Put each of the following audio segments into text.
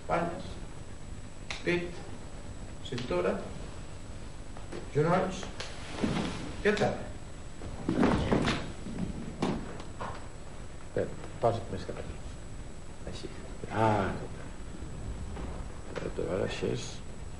espatlles, pit, cintura, genolls i el terra. Posa't més cap aquí. Així. Però tu veure, així és...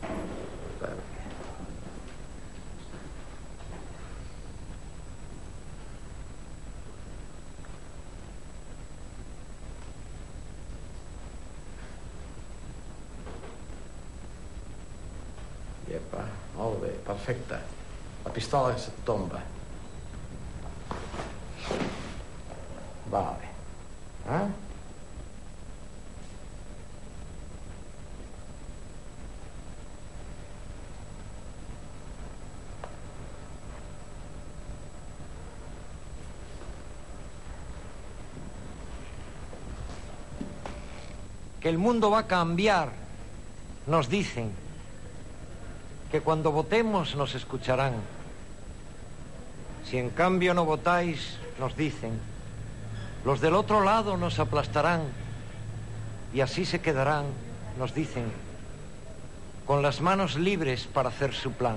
Iepa, molt bé, perfecte. La pistola se't tomba. Vale. Que el mundo va a cambiar, nos dicen. Que cuando votemos nos escucharán. Si en cambio no votáis, nos dicen, los del otro lado nos aplastarán y así se quedarán, nos dicen, con las manos libres para hacer su plan.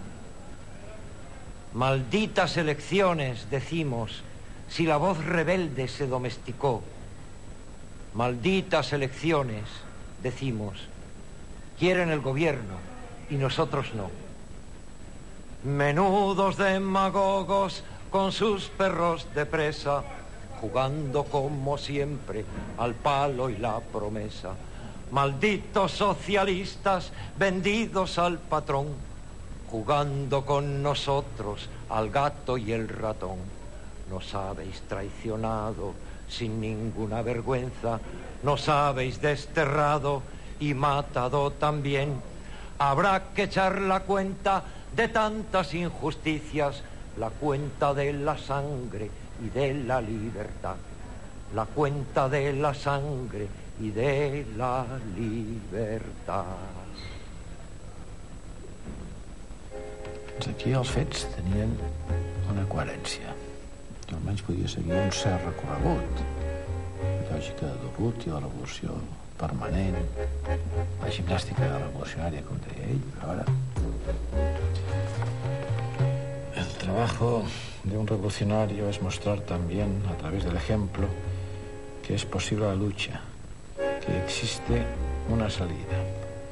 Malditas elecciones, decimos, si la voz rebelde se domesticó. Malditas elecciones, decimos, quieren el gobierno y nosotros no. Menudos demagogos con sus perros de presa, jugando como siempre al palo y la promesa. Malditos socialistas vendidos al patrón, jugando con nosotros al gato y el ratón. Nos habéis traicionado sin ninguna vergüenza, nos habéis desterrado y matado también. Habrá que echar la cuenta de tantas injusticias, la cuenta de la sangre y de la libertad, la cuenta de la sangre y de la libertad. Aquí els fets tenien una coherència. Jo almenys podia seguir un cert recorregut. La lògica de Durruti, la revolució permanent, la gimnàstica revolucionària, com deia ell, però ara... El trabajo de un revolucionario es mostrar también, a través del ejemplo, que es posible la lucha, que existe una salida.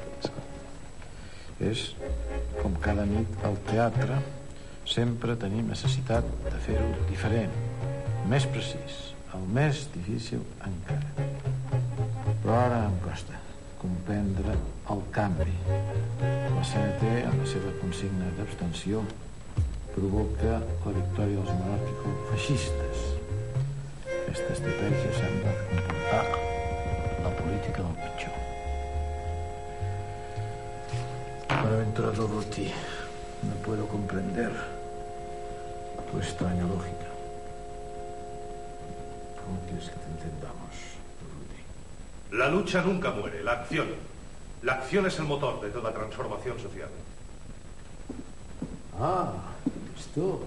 És com cada nit al teatre, sempre tenim necessitat de fer-ho diferent, més precís, el més difícil encara. Però ara em costa comprendre el canvi. La CNT, amb la seva consigna d'abstenció, provoca la victòria dels monàrquico-feixistes. Aquesta estratègia sembla comportar la política del pitjor. Buenaventura Durruti, no puedo comprender tu extraña lógica. ¿Cómo quieres que te entendamos, Durruti? La lucha nunca muere, la acción. La acción es el motor de toda transformación social. Ah, esto.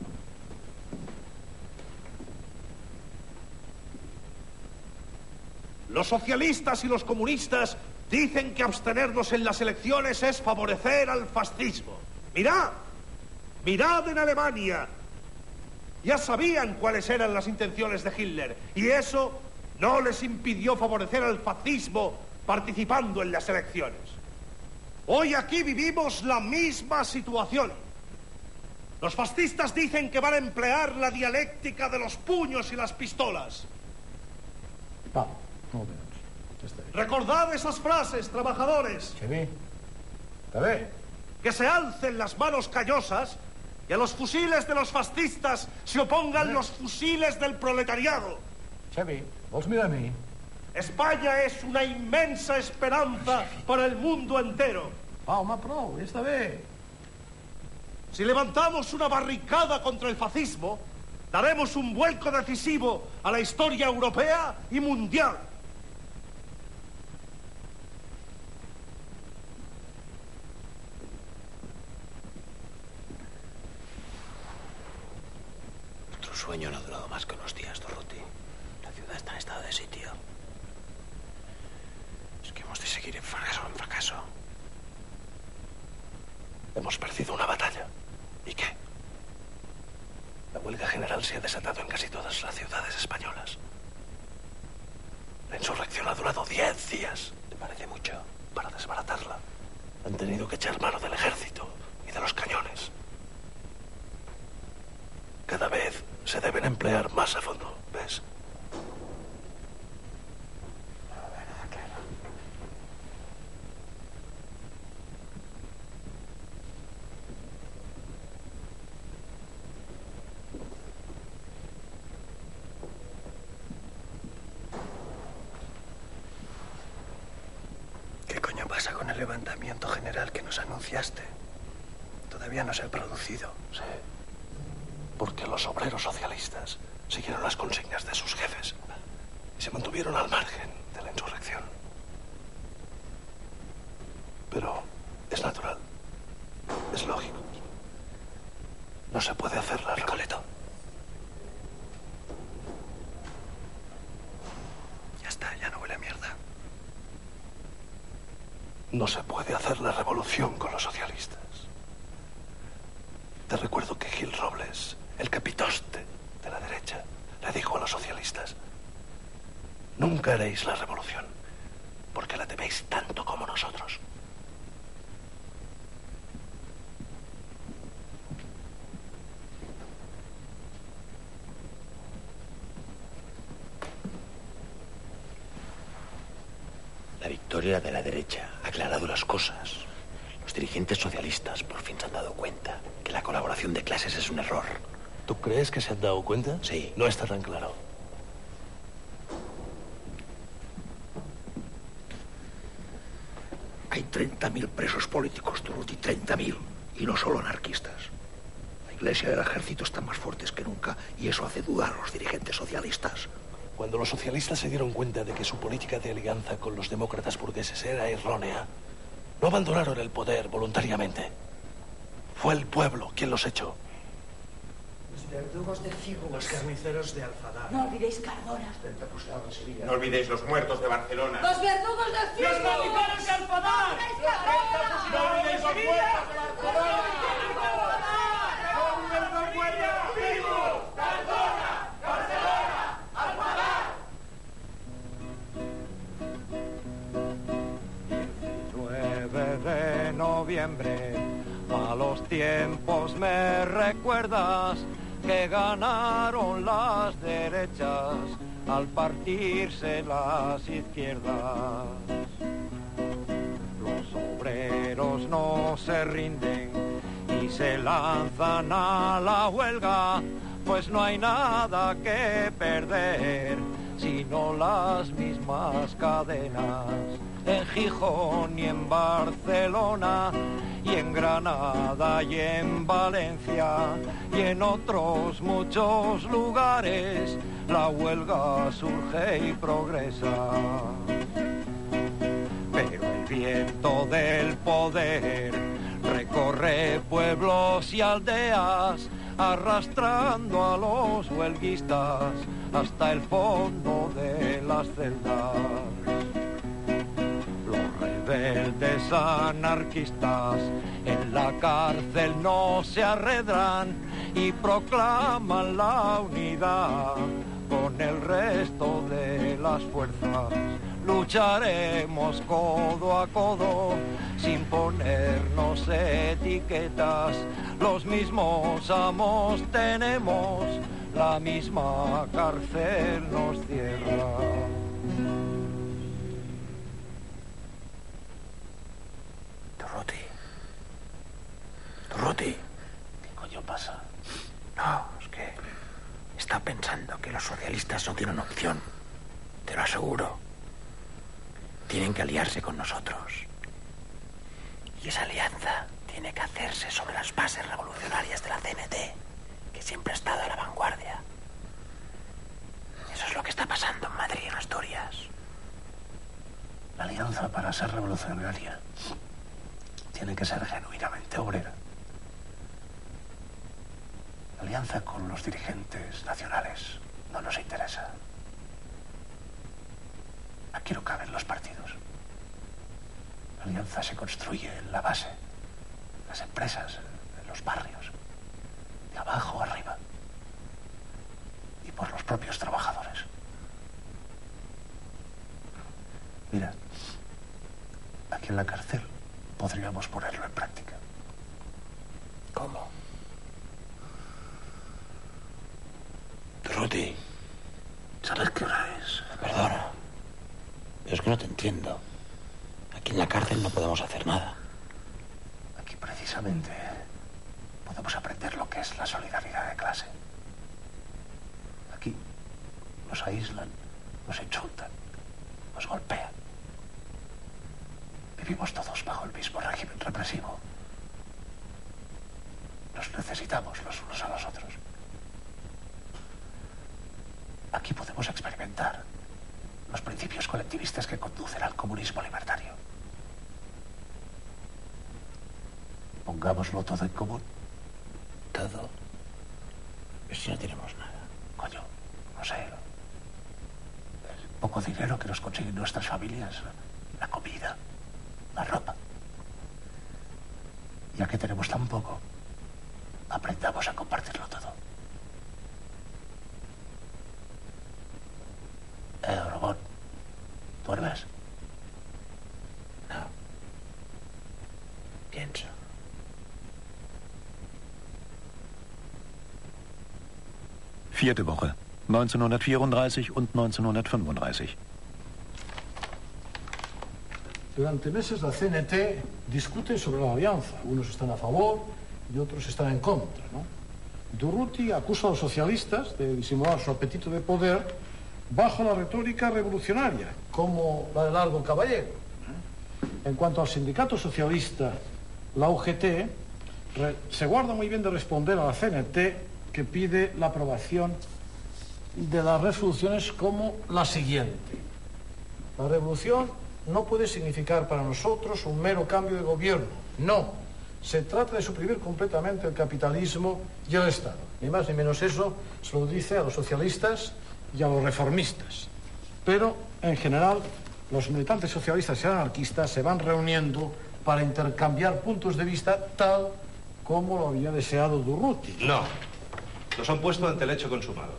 Los socialistas y los comunistas dicen que abstenernos en las elecciones es favorecer al fascismo. ¡Mirad! ¡Mirad en Alemania! Ya sabían cuáles eran las intenciones de Hitler y eso no les impidió favorecer al fascismo participando en las elecciones. Hoy aquí vivimos la misma situación. Los fascistas dicen que van a emplear la dialéctica de los puños y las pistolas. Molt bé, doncs. Està bé. Recordad esas frases, trabajadores. Sí, bé. Està bé. Que se alcen las manos callosas y a los fusiles de los fascistas se opongan los fusiles del proletariado. Xavi, vols mirar a mi? España es una inmensa esperanza para el mundo entero. Home, prou, ja està bé. Si levantamos una barricada contra el fascismo, daremos un vuelco decisivo a la historia europea y mundial. Nuestro sueño no ha durado más que unos días, Durruti. La ciudad está en estado de sitio. Es que hemos de seguir seguir en fracaso en fracaso. Hemos perdido una batalla. ¿Y qué? La huelga general se ha desatado en casi todas las ciudades españolas. La insurrección ha durado 10 días. ¿Te parece mucho? Para desbaratarla, han tenido que echar mano del ejército y de los cañones. Cada vez se deben emplear más a fondo, ¿ves? ¿Qué coño pasa con el levantamiento general que nos anunciaste? Todavía no se ha producido. Sí. Porque los obreros socialistas siguieron las consignas de sus jefes y se mantuvieron al margen de la insurrección. Pero es natural. Es lógico. No se puede hacer la... Recoleto. Ya está, ya no huele a mierda. No se puede hacer la revolución con los socialistas. Te recuerdo que Gil Robles, el capitoste de la derecha, le dijo a los socialistas: nunca haréis la revolución, porque la teméis tanto como nosotros. La victoria de la derecha ha aclarado las cosas. Los dirigentes socialistas por fin se han dado cuenta que la colaboración de clases es un error. ¿Tú crees que se han dado cuenta? Sí. No está tan claro. Hay 30.000 presos políticos, Durruti, 30.000. Y no solo anarquistas. La Iglesia y el ejército están más fuertes que nunca y eso hace dudar a los dirigentes socialistas. Cuando los socialistas se dieron cuenta de que su política de alianza con los demócratas burgueses era errónea, no abandonaron el poder voluntariamente. Fue el pueblo quien los echó. Los verdugos de Figo, los carniceros de Alfadar. No olvidéis Cardona. No olvidéis los muertos de Barcelona. Los verdugos de Figo. ¡Los carniceros de Alfadar! ¡No olvidéis los muertos de Barcelona! ¡No olvidéis los muertos de Figo! ¡Cardona! ¡Barcelona! ¡Alfadar! 19 de noviembre, malos tiempos me recuerdas, que ganaron las derechas al partirse las izquierdas. Los obreros no se rinden y se lanzan a la huelga, pues no hay nada que perder, sino las mismas cadenas. En Gijón y en Barcelona, y en Granada y en Valencia, y en otros muchos lugares, la huelga surge y progresa. Pero el viento del poder recorre pueblos y aldeas, arrastrando a los huelguistas hasta el fondo de las celdas. Los rebeldes anarquistas en la cárcel no se arredran y proclaman la unidad con el resto de las fuerzas. Lucharemos codo a codo sin ponernos etiquetas. Los mismos amos tenemos, la misma cárcel nos cierra. Durruti. ¿Qué coño pasa? No, es que está pensando que los socialistas no tienen opción. Te lo aseguro. Tienen que aliarse con nosotros. Y esa alianza tiene que hacerse sobre las bases revolucionarias de la CNT, que siempre ha estado a la vanguardia. Eso es lo que está pasando en Madrid y en Asturias. La alianza, para ser revolucionaria, tiene que ser genuinamente obrera. La alianza con los dirigentes nacionales no nos interesa. Aquí no caben los partidos. alianza se construye en la base, en las empresas, en los barrios, de abajo arriba, y por los propios trabajadores. Mira, aquí en la cárcel podríamos ponerlo en práctica. ¿Cómo? Ruti, ¿Sabes qué hora es? perdona, pero es que no te entiendo. Aquí en la cárcel no podemos hacer nada. Aquí precisamente podemos aprender lo que es la solidaridad de clase. Aquí nos aíslan, nos insultan, nos golpean. Vivimos todos bajo el mismo régimen represivo. Nos necesitamos los unos a los otros. Aquí podemos experimentar los principios colectivistas que conducen al comunismo libertario. Pongámoslo todo en común. ¿Todo? Pero si no tenemos nada. Coño, no sé. El poco dinero que nos consiguen nuestras familias, la comida, la ropa. Ya que tenemos tan poco, aprendamos a compartirlo todo. Robot, ¿duermes? No. Pienso. Vierte Woche, 1934 und 1935. Durante meses la CNT discute sobre la alianza. Unos están a favor y otros están en contra, ¿no? Durruti acusa a los socialistas de disimular su apetito de poder bajo la retórica revolucionaria, como la de Largo Caballero. En cuanto al sindicato socialista, la UGT se guarda muy bien de responder a la CNT, que pide la aprobación de las resoluciones como la siguiente. La revolución no puede significar para nosotros un mero cambio de gobierno. No. Se trata de suprimir completamente el capitalismo y el Estado. Ni más ni menos eso se lo dice a los socialistas y a los reformistas. Pero, en general, los militantes socialistas y anarquistas se van reuniendo para intercambiar puntos de vista tal como lo había deseado Durruti. No. Nos han puesto ante el hecho consumado.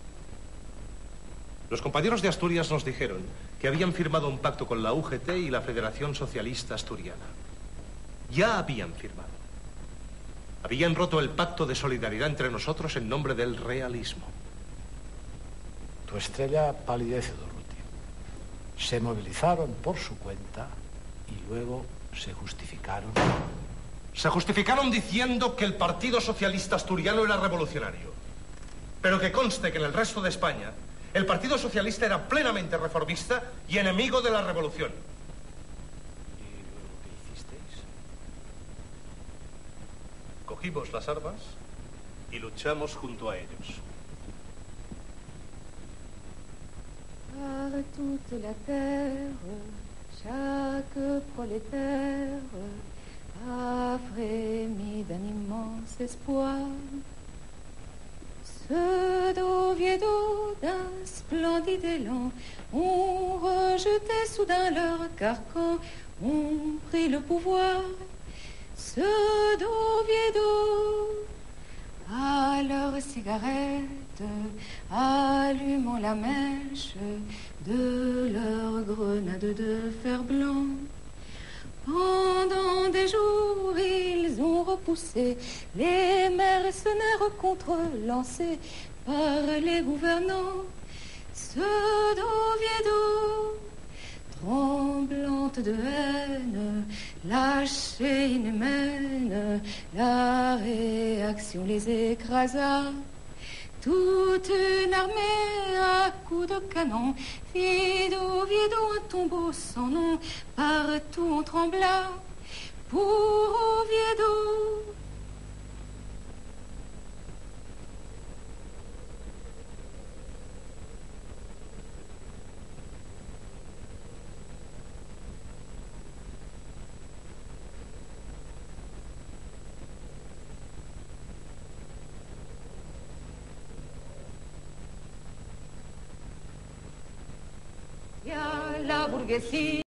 Los compañeros de Asturias nos dijeron que habían firmado un pacto con la UGT y la Federación Socialista Asturiana. Ya habían firmado. Habían roto el pacto de solidaridad entre nosotros en nombre del realismo. Tu estrella palidece, Durruti. Se movilizaron por su cuenta y luego se justificaron. Se justificaron diciendo que el Partido Socialista Asturiano era revolucionario. Pero que conste que en el resto de España el Partido Socialista era plenamente reformista y enemigo de la revolución. ¿Y luego qué hicisteis? Cogimos las armas y luchamos junto a ellos. Par toute la terre, chaque prolétaire a frémi d'un immense espoir. Ceux d'Oviedo d'un splendide élan ont rejeté soudain leur carcan, ont pris le pouvoir. Ceux d'Oviedo, à leur cigarette, allumant la mèche de leur grenade de fer blanc. Pendant des jours, ils ont repoussé les mercenaires contre-lancés par les gouvernants. Ceux d'Oviedo, tremblante de haine, lâchée inhumaine, la réaction les écrasa. Toute une armée à coups de canon fit d'Oviedo un tombeau sans nom. Partout on trembla pour Oviedo. Y a la burguesía.